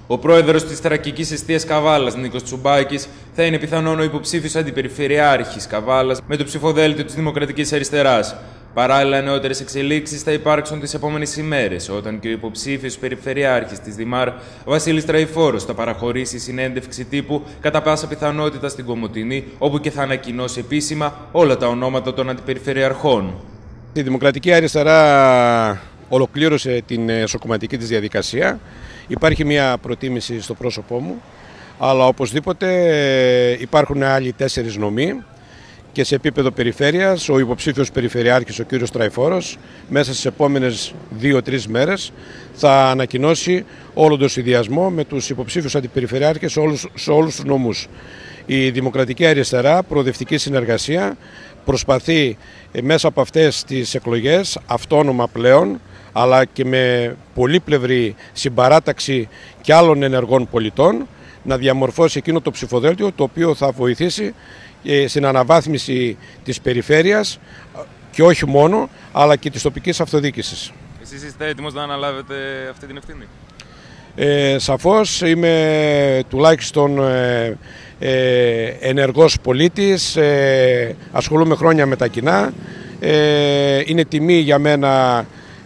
Ο πρόεδρος της Θρακικής Εστίας Καβάλας, Νίκος Τσουμπάκης, θα είναι πιθανόν ο υποψήφιος αντιπεριφερειάρχης Καβάλας με το ψηφοδέλτιο της Δημοκρατικής Αριστεράς. Παράλληλα, νεότερες εξελίξεις θα υπάρξουν τις επόμενες ημέρες, όταν και ο υποψήφιος περιφερειάρχης της Δημάρ, Βασίλης Τραϊφόρος, θα παραχωρήσει συνέντευξη τύπου κατά πάσα πιθανότητα στην Κομοτηνή, όπου και θα ανακοινώσει επίσημα όλα τα ονόματα των αντιπεριφερειαρχών. Η Δημοκρατική Αριστερά ολοκλήρωσε την εσωκομματική της διαδικασία. Υπάρχει μια προτίμηση στο πρόσωπό μου, αλλά οπωσδήποτε υπάρχουν άλλοι 4 νομοί και σε επίπεδο περιφέρειας ο υποψήφιος περιφερειάρχης, ο κύριος Τραϊφόρος, μέσα στις επόμενες 2-3 μέρες θα ανακοινώσει όλο τον συνδυασμό με τους υποψήφιους αντιπεριφερειάρχες σε όλους τους νομούς. Η Δημοκρατική Αριστερά, προοδευτική συνεργασία, προσπαθεί μέσα από αυτές τις εκλογές, αυτόνομα πλέον, αλλά και με πολύπλευρη συμπαράταξη και άλλων ενεργών πολιτών, να διαμορφώσει εκείνο το ψηφοδέλτιο το οποίο θα βοηθήσει στην αναβάθμιση της περιφέρειας και όχι μόνο, αλλά και της τοπικής αυτοδιοίκησης. Εσείς είστε έτοιμος να αναλάβετε αυτή την ευθύνη? Σαφώς είμαι τουλάχιστον ενεργός πολίτης, ασχολούμαι χρόνια με τα κοινά, είναι τιμή για μένα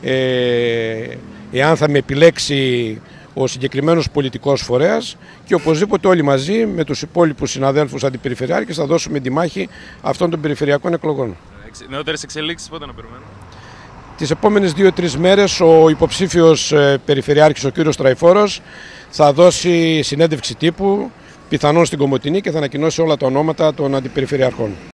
εάν θα με επιλέξει ο συγκεκριμένος πολιτικός φορέας και οπωσδήποτε όλοι μαζί με τους υπόλοιπους συναδέλφους αντιπεριφερειάρχες θα δώσουμε τη μάχη αυτών των περιφερειακών εκλογών. Νεότερες εξελίξεις πότε να περιμένουμε? Τις επόμενες 2-3 μέρες ο υποψήφιος περιφερειάρχης, ο κύριος Τραϊφόρος, θα δώσει συνέντευξη τύπου πιθανόν στην Κομοτηνή και θα ανακοινώσει όλα τα ονόματα των αντιπεριφερειαρχών.